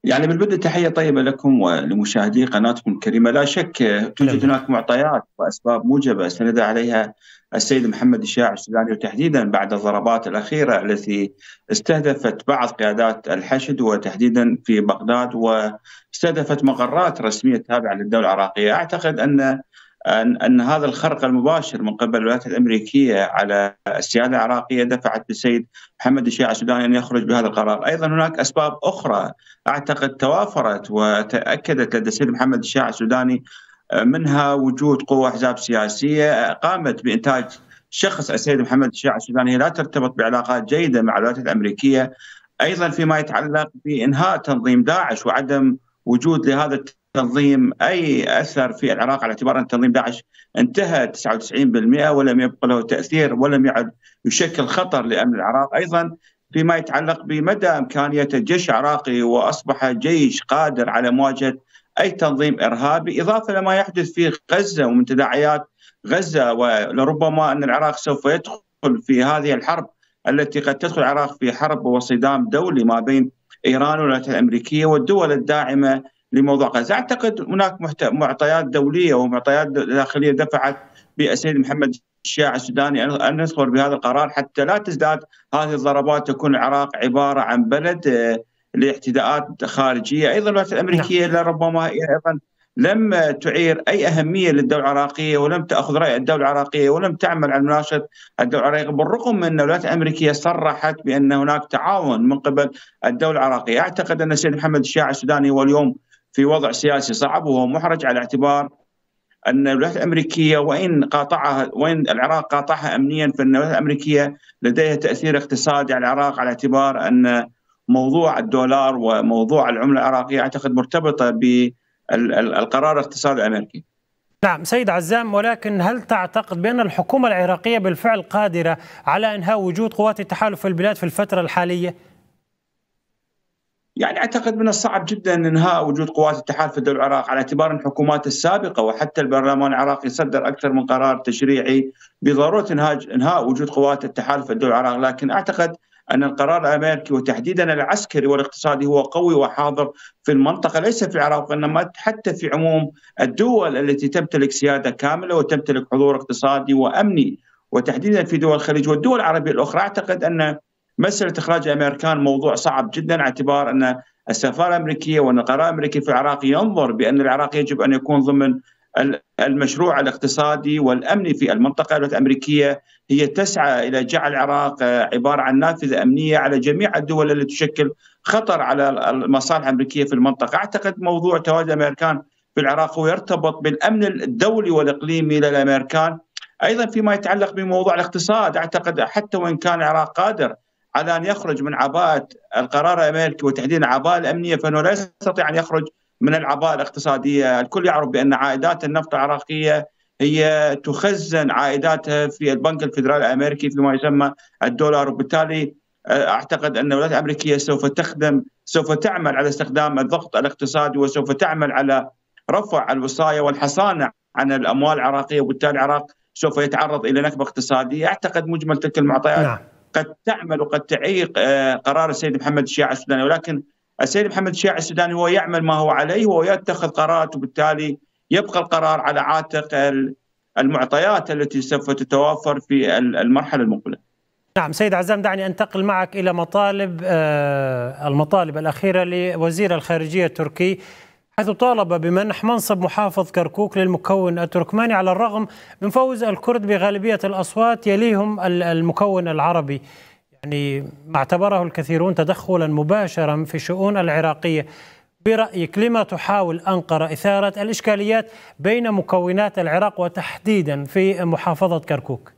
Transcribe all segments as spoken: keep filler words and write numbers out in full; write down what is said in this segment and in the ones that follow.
يعني بالبدء تحية طيبة لكم ولمشاهدي قناتكم الكريمة. لا شك أهلا توجد بك. هناك معطيات وأسباب موجبة استند عليها السيد محمد الشاعر السوداني، وتحديدا بعد الضربات الأخيرة التي استهدفت بعض قيادات الحشد وتحديدا في بغداد، واستهدفت مقرات رسمية تابعة للدولة العراقية. أعتقد أن أن أن هذا الخرق المباشر من قبل الولايات الأمريكية على السيادة العراقية دفعت بالسيد محمد الشياع السوداني أن يخرج بهذا القرار. أيضا هناك أسباب أخرى أعتقد توافرت وتأكدت لدى السيد محمد الشياع السوداني، منها وجود قوى أحزاب سياسية قامت بإنتاج شخص السيد محمد الشياع السوداني لا ترتبط بعلاقات جيدة مع الولايات الأمريكية. أيضا فيما يتعلق بإنهاء تنظيم داعش وعدم وجود لهذا التنظيم أي أثر في العراق، على اعتبار أن تنظيم داعش انتهى تسعة وتسعين بالمئة ولم يبقى له تأثير ولم يعد يشكل خطر لأمن العراق. أيضا فيما يتعلق بمدى إمكانية الجيش العراقي وأصبح جيش قادر على مواجهة أي تنظيم إرهابي، إضافة لما يحدث في غزة ومن تداعيات غزة، ولربما أن العراق سوف يدخل في هذه الحرب التي قد تدخل العراق في حرب وصدام دولي ما بين إيران والولايات الأمريكية والدول الداعمة لموضوع غزة. أعتقد هناك معطيات دولية ومعطيات داخلية دفعت بالسيد محمد الشياع السوداني أن ندخل بهذا القرار حتى لا تزداد هذه الضربات، تكون العراق عبارة عن بلد لاعتداءات خارجية. أيضا الولايات نعم. الأمريكية لربما أيضا لم تعير أي أهمية للدولة العراقية ولم تأخذ رأي الدولة العراقية ولم تعمل على مناشدة الدولة العراقية، بالرغم من أن الولايات الأمريكية صرحت بأن هناك تعاون من قبل الدولة العراقية. أعتقد أن السيد محمد الشياع السوداني هو اليوم في وضع سياسي صعب وهو محرج، على اعتبار ان الولايات الامريكيه وان قاطعها وان العراق قاطعها امنيا، فان الولايات الامريكيه لديها تاثير اقتصادي على العراق، على اعتبار ان موضوع الدولار وموضوع العمله العراقيه اعتقد مرتبطه بالقرار الاقتصادي الامريكي. نعم سيد عزام، ولكن هل تعتقد بأن الحكومة العراقية بالفعل قادرة على إنهاء وجود قوات التحالف في البلاد في الفترة الحالية؟ يعني اعتقد من الصعب جدا انهاء وجود قوات التحالف في الدول العراق، على اعتبار ان الحكومات السابقه وحتى البرلمان العراقي صدر اكثر من قرار تشريعي بضروره انهاء وجود قوات التحالف في الدول العراق. لكن اعتقد ان القرار الامريكي وتحديدا العسكري والاقتصادي هو قوي وحاضر في المنطقه، ليس في العراق وانما حتى في عموم الدول التي تمتلك سياده كامله وتمتلك حضور اقتصادي وامني، وتحديدا في دول الخليج والدول العربيه الاخرى. اعتقد ان مسألة إخراج الأمريكان موضوع صعب جدا، على اعتبار أن السفارة الأمريكية وأن القرار الأمريكي في العراق ينظر بأن العراق يجب أن يكون ضمن المشروع الاقتصادي والأمني في المنطقة. الولايات الأمريكية هي تسعى إلى جعل العراق عبارة عن نافذة أمنية على جميع الدول التي تشكل خطر على المصالح الأمريكية في المنطقة. أعتقد موضوع تواجد الأمريكان في العراق هو يرتبط بالأمن الدولي والإقليمي للأمريكان. أيضا فيما يتعلق بموضوع الاقتصاد، أعتقد حتى وإن كان العراق قادر على أن يخرج من عباءة القرار الأمريكي وتحديدا العباءة الأمنية، فإنه لا يستطيع أن يخرج من العباءة الاقتصادية. الكل يعرف بأن عائدات النفط العراقية هي تخزن عائداتها في البنك الفيدرالي الأمريكي فيما يسمى الدولار، وبالتالي أعتقد أن الولايات الأمريكية سوف تخدم سوف تعمل على استخدام الضغط الاقتصادي وسوف تعمل على رفع الوصاية والحصانة عن الأموال العراقية، وبالتالي العراق سوف يتعرض إلى نكبة اقتصادية. أعتقد مجمل تلك المعطيات نعم. قد تعمل وقد تعيق قرار السيد محمد الشياع السوداني، ولكن السيد محمد الشياع السوداني هو يعمل ما هو عليه وهو يتخذ قرارات، وبالتالي يبقى القرار على عاتق المعطيات التي سوف تتوافر في المرحلة المقبلة. نعم سيد عزام، دعني أنتقل معك إلى مطالب المطالب الأخيرة لوزير الخارجية التركي، حيث طالب بمنح منصب محافظ كركوك للمكون التركماني على الرغم من فوز الكرد بغالبية الأصوات يليهم المكون العربي، يعني ما اعتبره الكثيرون تدخلا مباشرا في الشؤون العراقية. برأيك لما تحاول أنقرة إثارة الإشكاليات بين مكونات العراق وتحديدا في محافظة كركوك؟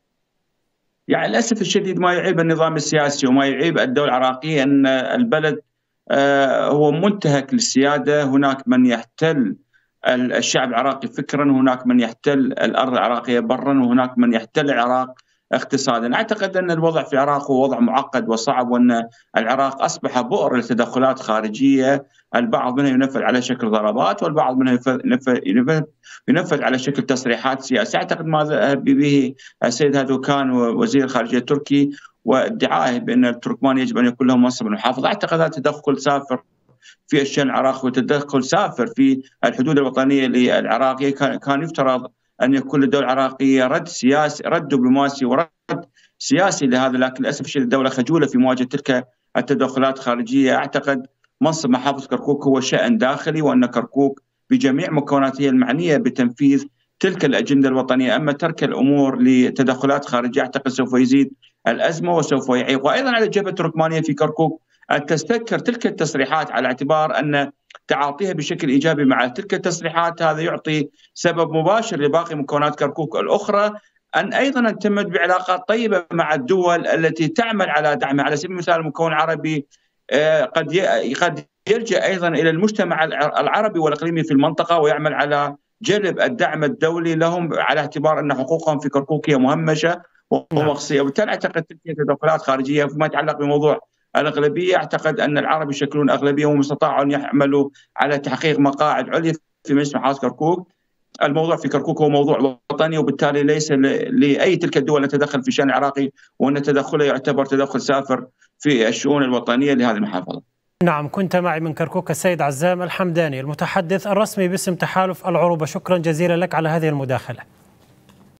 يعني للأسف الشديد ما يعيب النظام السياسي وما يعيب الدولة العراقية أن البلد هو منتهك للسيادة. هناك من يحتل الشعب العراقي فكرا، هناك من يحتل الأرض العراقية برا، وهناك من يحتل العراق اقتصادا. أعتقد أن الوضع في العراق هو وضع معقد وصعب، وأن العراق أصبح بؤر لتدخلات خارجية، البعض منها ينفذ على شكل ضربات والبعض منها ينفذ, ينفذ على شكل تصريحات سياسية. أعتقد ما ذهب به السيد هذوكان وزير الخارجية التركي وادعائه بأن التركمان يجب أن يكون لهم منصب المحافظة، أعتقد هذا تدخل سافر في الشأن العراقي وتدخل سافر في الحدود الوطنية للعراقية، كان يفترض أن يكون للدولة العراقية رد سياسي، رد دبلوماسي ورد سياسي لهذا، لكن للأسف الشديد الدولة خجولة في مواجهة تلك التدخلات الخارجية. أعتقد منصب محافظ كركوك هو شأن داخلي، وأن كركوك بجميع مكوناتها المعنية بتنفيذ تلك الأجندة الوطنية. أما ترك الأمور لتدخلات خارجية أعتقد سوف يزيد الأزمة وسوف يعيق. وأيضا على الجبهة التركمانية في كركوك أن تستذكر تلك التصريحات على اعتبار أن تعاطيها بشكل إيجابي مع تلك التصريحات هذا يعطي سبب مباشر لباقي مكونات كركوك الأخرى أن أيضا تمت بعلاقات طيبة مع الدول التي تعمل على دعمها. على سبيل المثال المكون العربي قد قد يلجأ أيضا إلى المجتمع العربي والإقليمي في المنطقة ويعمل على جلب الدعم الدولي لهم على اعتبار أن حقوقهم في كركوك هي مهمشة ومقصية. وبالتالي أعتقد تلك تدخلات خارجية فيما يتعلق بموضوع الأغلبية. أعتقد أن العرب يشكلون أغلبية وهم استطاعوا أن يعملوا على تحقيق مقاعد عليا في مجلس محافظة كركوك. الموضوع في كركوك هو موضوع وطني، وبالتالي ليس لأي تلك الدول أن تتدخل في الشأن العراقي، وأن تدخله يعتبر تدخل سافر في الشؤون الوطنية لهذه المحافظة. نعم، كنت معي من كركوك السيد عزام الحمداني المتحدث الرسمي باسم تحالف العروبة. شكرا جزيلا لك على هذه المداخلة.